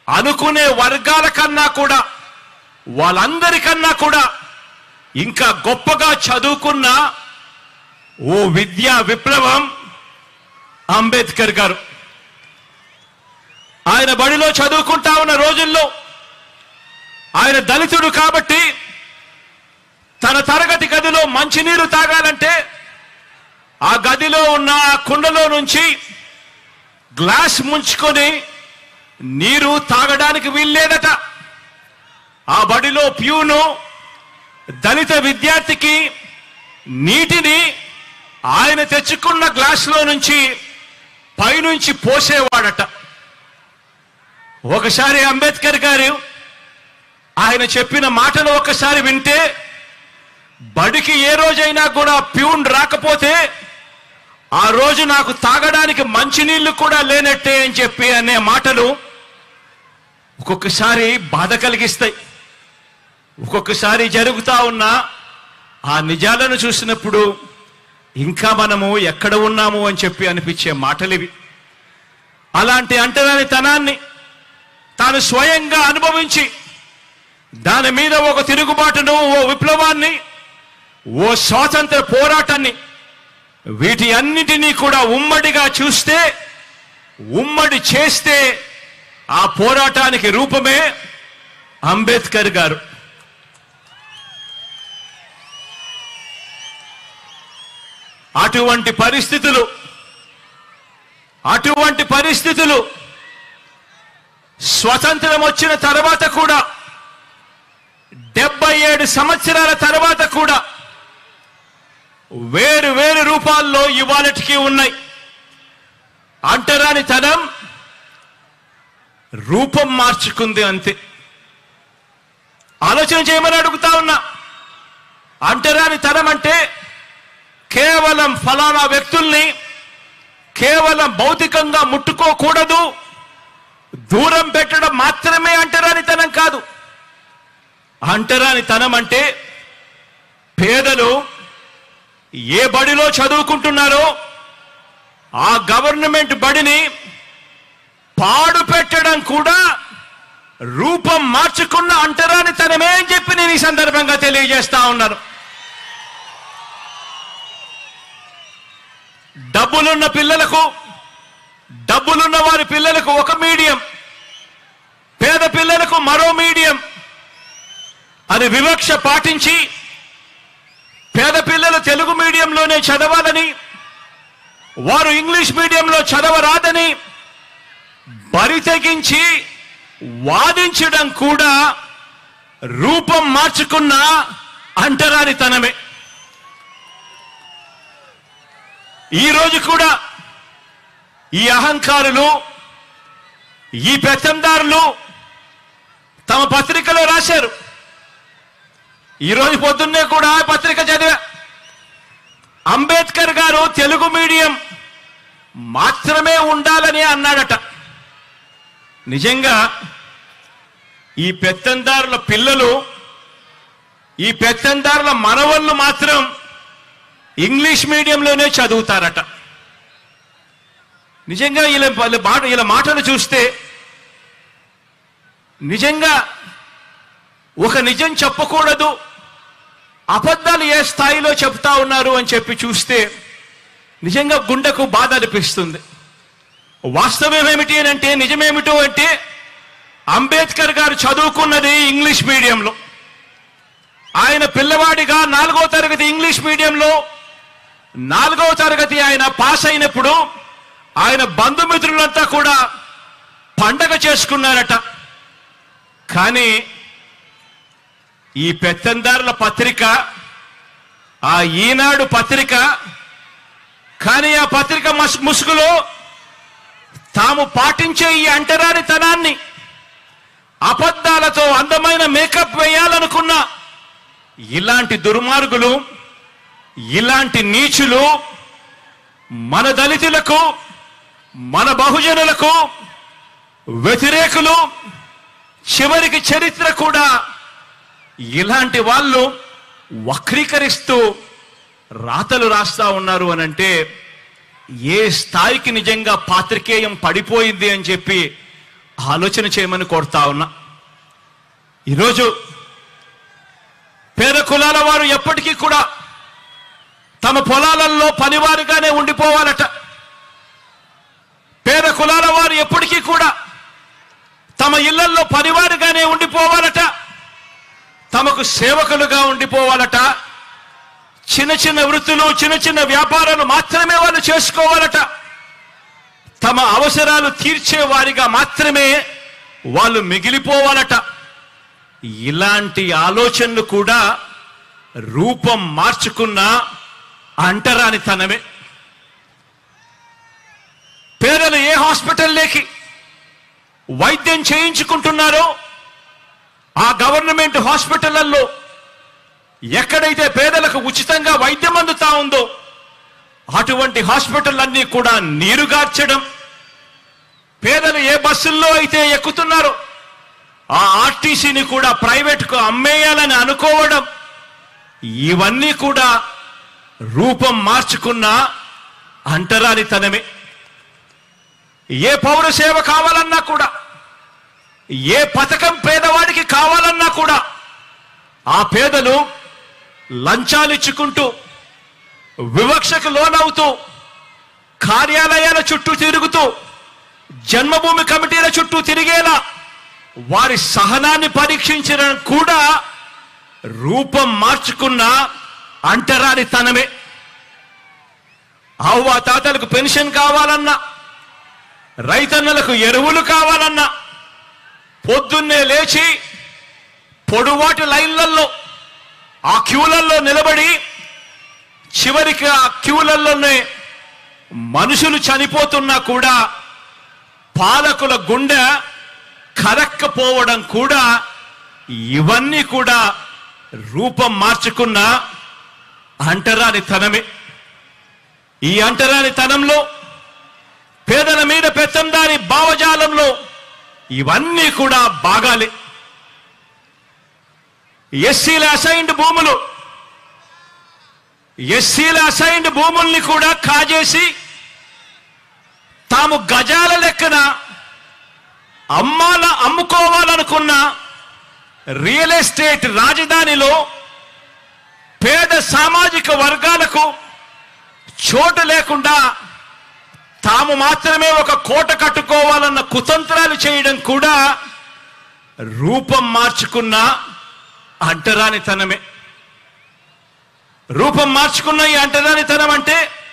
అనుకునే వర్గాల కన్నా కూడా, వాళ్ళందరికన్నా కూడా ఇంకా గొప్పగా చదువుకున్న ఓ విద్యా విప్లవం అంబేద్కర్ గారు. ఆయన బడిలో చదువుకుంటా ఉన్న రోజుల్లో ఆయన దళితుడు కాబట్టి తన తరగతి గదిలో మంచినీరు తాగాలంటే ఆ గదిలో ఉన్న కుండలో నుంచి గ్లాస్ ముంచుకొని నీరు తాగడానికి వీల్లేదట. ఆ బడిలో ప్యూను దళిత విద్యార్థికి నీటిని ఆయన తెచ్చుకున్న గ్లాసులో నుంచి పైనుంచి పోసేవాడట. ఒకసారి అంబేద్కర్ గారు ఆయన చెప్పిన మాటలు ఒకసారి వింటే, బడికి ఏ రోజైనా కూడా ప్యూన్ రాకపోతే ఆ రోజు నాకు తాగడానికి మంచినీళ్లు కూడా లేనట్టే అని చెప్పి అనే మాటలు ఒక్కొక్కసారి బాధ కలిగిస్తాయి. ఒక్కొక్కసారి జరుగుతా ఉన్న ఆ నిజాలను చూసినప్పుడు ఇంకా మనము ఎక్కడ ఉన్నాము అని చెప్పి అనిపించే మాటలివి. అలాంటి అంటరానితనాన్ని తాను స్వయంగా అనుభవించి దాని మీద ఒక తిరుగుబాటును, ఓ విప్లవాన్ని, ఓ స్వాతంత్ర పోరాటాన్ని, వీటి అన్నిటినీ కూడా ఉమ్మడిగా చూస్తే, ఉమ్మడి చేస్తే ఆ పోరాటానికి రూపమే అంబేద్కర్ గారు. అటువంటి పరిస్థితులు స్వతంత్రం వచ్చిన తర్వాత కూడా 77 సంవత్సరాల తర్వాత కూడా వేరు వేరు రూపాల్లో ఇవాళటికి ఉన్నాయి. అంటరానితనం రూపం మార్చుకుంది అంతే. ఆలోచన చేయమని అడుగుతా ఉన్నా. అంటరానితనం అంటే కేవలం ఫలానా వ్యక్తుల్ని కేవలం భౌతికంగా ముట్టుకోకూడదు, దూరం పెట్టడం మాత్రమే అంటరానితనం కాదు. అంటరానితనం అంటే పేదలు ఏ బడిలో చదువుకుంటున్నారో ఆ గవర్నమెంట్ బడిని పాడు పెట్టడం కూడా రూపం మార్చుకున్న అంటరానితనమే అని చెప్పి నేను ఈ సందర్భంగా తెలియజేస్తా ఉన్నాను. డబ్బులున్న పిల్లలకు, డబ్బులున్న వారి పిల్లలకు ఒక మీడియం, పేద పిల్లలకు మరో మీడియం అని వివక్ష పాటించి పేద పిల్లలు తెలుగు మీడియంలోనే చదవాలని, వారు ఇంగ్లీష్ మీడియంలో చదవరాదని బరి తెగించి వాదించడం కూడా రూపం మార్చుకున్న అంటరానితనమే. ఈరోజు కూడా ఈ అహంకారులు, ఈ పెత్తందారులు తమ పత్రికలో రాశారు. ఈరోజు పొద్దున్నే కూడా పత్రిక చదివా. అంబేద్కర్ గారు తెలుగు మీడియం మాత్రమే ఉండాలని అన్నాడట. నిజంగా ఈ పెత్తందారుల పిల్లలు, ఈ పెత్తందారుల మనవళ్ళు మాత్రం ఇంగ్లీష్ మీడియంలోనే చదువుతారట. నిజంగా ఇలా మాటలు చూస్తే నిజంగా ఒక నిజం చెప్పకూడదు, అబద్ధాలు ఏ స్థాయిలో చెప్తా ఉన్నారు అని చెప్పి చూస్తే నిజంగా గుండెకు బాధ అనిపిస్తుంది. వాస్తవం ఏమిటి అని అంటే, నిజమేమిటో అంటే, అంబేద్కర్ గారు చదువుకున్నది ఇంగ్లీష్ మీడియంలో. ఆయన పిల్లవాడిగా 4వ తరగతి ఇంగ్లీష్ మీడియంలో 4వ తరగతి ఆయన పాస్ అయినప్పుడు ఆయన బంధుమిత్రులంతా కూడా పండగ చేసుకున్నారట. కానీ ఈ పెత్తందారుల పత్రిక, ఆ ఈనాడు పత్రిక, కానీ ఆ పత్రిక ముసుగులో తాము పాటించే ఈ అంటరానితనాన్ని, అబద్ధాలతో అందమైన మేకప్ వేయాలనుకున్న ఇలాంటి దుర్మార్గులు, ఇలాంటి నీచులు మన దళితులకు, మన బహుజనులకు వ్యతిరేకులు, చివరికి చరిత్ర కూడా ఇలాంటి వాళ్ళు వక్రీకరిస్తూ రాతలు రాస్తా ఉన్నారు అనంటే ఏ స్థాయికి నిజంగా పాత్రికేయం పడిపోయింది అని చెప్పి ఆలోచన చేయమని కోరుతా ఉన్నా. ఈరోజు పేద కులాల వారు ఎప్పటికీ కూడా తమ పొలాలలో పనివారిగానే ఉండిపోవాలట. పేద కులాల వారు ఎప్పటికీ కూడా తమ ఇళ్లల్లో పనివారిగానే ఉండిపోవాలట. తమకు సేవకులుగా ఉండిపోవాలట. చిన్న చిన్న వృత్తులు, చిన్న చిన్న వ్యాపారాలు మాత్రమే వాళ్ళు చేసుకోవాలట. తమ అవసరాలు తీర్చే వారిగా మాత్రమే వాళ్ళు మిగిలిపోవాలట. ఇలాంటి ఆలోచనలు కూడా రూపం మార్చుకున్న అంటరానితనమే. పేదలు ఏ హాస్పిటల్లోకి వైద్యం చేయించుకుంటున్నారో ఆ గవర్నమెంట్ హాస్పిటళ్లలో ఎక్కడైతే పేదలకు ఉచితంగా వైద్యం అందుతా ఉందో అటువంటి హాస్పిటల్ అన్నీ కూడా నీరుగార్చడం, పేదలు ఏ బస్సుల్లో అయితే ఎక్కుతున్నారో ఆ ఆర్టీసీని కూడా ప్రైవేట్కు అమ్మేయాలని అనుకోవడం, ఇవన్నీ కూడా రూపం మార్చుకున్న అంటరానితనమే. ఏ పౌర సేవ కావాలన్నా కూడా, ఏ పథకం పేదవాడికి కావాలన్నా కూడా ఆ పేదలు లంచాలిచ్చుకుంటూ, వివక్షకు లోనవుతూ, కార్యాలయాల చుట్టూ తిరుగుతూ, జన్మభూమి కమిటీల చుట్టూ తిరిగేలా వారి సహనాన్ని పరీక్షించడం కూడా రూపం మార్చుకున్న అంటరానితనమే. అవ్వ తాతలకు పెన్షన్ కావాలన్నా, రైతన్నలకు ఎరువులు కావాలన్నా పొద్దున్నే లేచి పొడువాటి లైన్లలో ఆ క్యూలల్లో నిలబడి చివరికి ఆ క్యూలలోనే మనుషులు చనిపోతున్నా కూడా పాలకుల గుండె కరక్కపోవడం కూడా, ఇవన్నీ కూడా రూపం మార్చుకున్న అంటరానితనమే. ఈ అంటరానితనంలో, పేదల మీద పెత్తందారి భావజాలంలో ఇవన్నీ కూడా భాగాలే. ఎస్సీల అసైన్డ్ భూముల్ని కూడా కాజేసి తాము గజాల లెక్కన అమ్ముకోవాలనుకున్న రియల్ ఎస్టేట్ రాజధానిలో పేద సామాజిక వర్గాలకు చోటు లేకుండా తాము మాత్రమే ఒక కోట కట్టుకోవాలన్న కుతంత్రాలు చేయడం కూడా రూపం మార్చుకున్న అంటరానితనమే. రూపం మార్చుకున్న ఈ అంటరానితనం అంటే